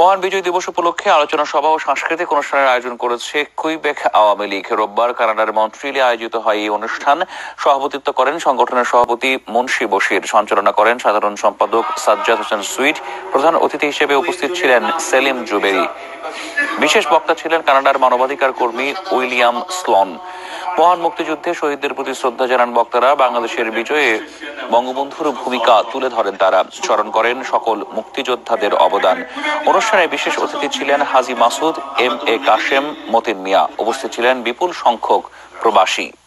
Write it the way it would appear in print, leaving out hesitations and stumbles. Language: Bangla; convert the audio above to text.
মহান বিজয় দিবস উপলক্ষে আলোচনা সভা ও সাংস্কৃতিক অনুষ্ঠানের আয়োজন করেছে কুইবেক আওয়ামী লীগ। রোববার কানাডার মন্ট্রিলে আয়োজিত হয় এই অনুষ্ঠান। সভাপতিত্ব করেন সংগঠনের সভাপতি মুন্সি বশির, সঞ্চালনা করেন সাধারণ সম্পাদক সাজ্জাদ হোসেন সুইট। প্রধান অতিথি হিসেবে উপস্থিত ছিলেন সেলিম জুবেরি। বিশেষ বক্তা ছিলেন কানাডার মানবাধিকার কর্মী উইলিয়াম স্লন। মহান মুক্তিযুদ্ধে শহীদদের প্রতি শ্রদ্ধা জানান বক্তারা। বাংলাদেশের বিজয়ে বঙ্গবন্ধুর ভূমিকা তুলে ধরেন তারা, স্মরণ করেন সকল মুক্তিযোদ্ধাদের অবদান। অনুষ্ঠানে বিশেষ অতিথি ছিলেন হাজী মাসুদ, এম এ কাশেম, মতিন মিয়া। উপস্থিত ছিলেন বিপুল সংখ্যক প্রবাসী।